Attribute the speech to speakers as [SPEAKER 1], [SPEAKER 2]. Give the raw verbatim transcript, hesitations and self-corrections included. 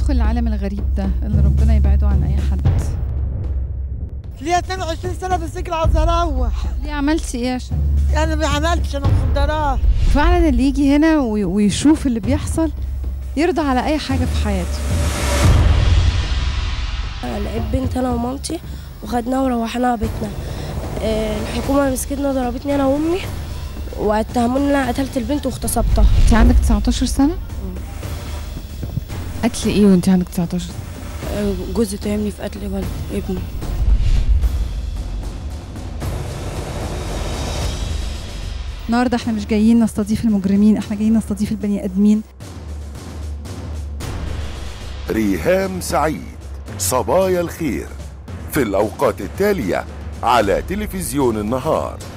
[SPEAKER 1] ندخل العالم الغريب ده اللي ربنا يبعده عن اي حد.
[SPEAKER 2] ليا اتنين وعشرين سنه في السجن، عاوز اروح.
[SPEAKER 1] ليه عملتي ايه عشان؟
[SPEAKER 2] انا ما عملتش، انا مخدرات.
[SPEAKER 1] فعلا اللي يجي هنا ويشوف اللي بيحصل يرضى على اي حاجه في حياته.
[SPEAKER 3] انا لقيت بنت انا ومامتي وخدناها وروحناها بيتنا. الحكومه مسكتنا ضربتني انا وامي واتهموني ان انا قتلت البنت واغتصبتها.
[SPEAKER 1] انت عندك تسعتاشر سنه؟ قتل ايه وانت عندك تسعتاشر سنه؟
[SPEAKER 3] جوزي اتهمني في قتل ولد ابني.
[SPEAKER 1] النهارده احنا مش جايين نستضيف المجرمين، احنا جايين نستضيف البني ادمين.
[SPEAKER 4] ريهام سعيد، صبايا الخير، في الأوقات التالية على تلفزيون النهار.